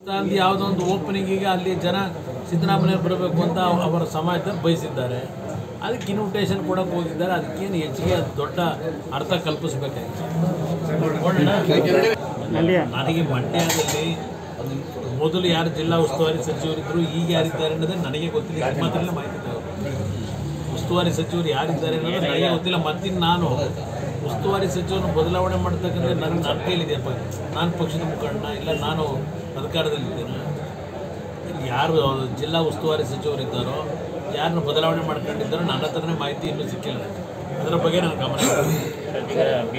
ಯಾವುದೋ ಒಂದು ಓಪನಿಂಗಿಗೆ ಅಲ್ಲಿ ಜನ ಸಿದ್ದರಾಮಯ್ಯ ಬರಬೇಕು ಅಂತ ಅವರ ಸಮಾಜದಲ್ಲಿ ಬಯಸಿದ್ದಾರೆ. ಅದಕ್ಕೆ ಇನ್ವಿಟೇಷನ್ ಕೊಡೋಕೆ ಹೋಗಿದ್ದಾರೆ. ಅದಕ್ಕೇನು ಹೆಚ್ಚಿಗೆ ದೊಡ್ಡ ಅರ್ಥ ಕಲ್ಪಿಸಬೇಕಾಗಿತ್ತು. ನನಗೆ ಮಂಡ್ಯದಲ್ಲಿ ಮೊದಲು ಯಾರು ಜಿಲ್ಲಾ ಉಸ್ತುವಾರಿ ಸಚಿವರಿದ್ದರು, ಈಗ ಯಾರಿದ್ದಾರೆ ಅನ್ನೋದೇ ನನಗೆ ಗೊತ್ತಿಲ್ಲ. ನಿಮ್ಮ ಹತ್ರನೇ ಮಾಹಿತಿ ಉಸ್ತುವಾರಿ ಸಚಿವರು ಯಾರಿದ್ದಾರೆ ಅನ್ನೋದು ನನಗೆ ಗೊತ್ತಿಲ್ಲ. ಮತ್ತಿನ್ನು ನಾನು ಉಸ್ತುವಾರಿ ಸಚಿವರನ್ನು ಬದಲಾವಣೆ ಮಾಡ್ತಕ್ಕಂಥ ನನ್ನ ಕೈಲಿದೆಯಪ್ಪ. ನಾನು ಪಕ್ಷದ ಮುಖಂಡ ಇಲ್ಲ, ನಾನು ಅಧಿಕಾರದಲ್ಲಿದ್ದೇನೆ. ಯಾರು ಜಿಲ್ಲಾ ಉಸ್ತುವಾರಿ ಸಚಿವರಿದ್ದಾರೋ, ಯಾರನ್ನು ಬದಲಾವಣೆ ಮಾಡ್ಕೊಂಡಿದ್ದಾರೋ ನನ್ನ ಹತ್ರನೇ ಮಾಹಿತಿ ಇನ್ನೂ ಸಿಕ್ಕಿಲ್ಲ. ಅದರ ಬಗ್ಗೆ ನಾನು ಗಮನ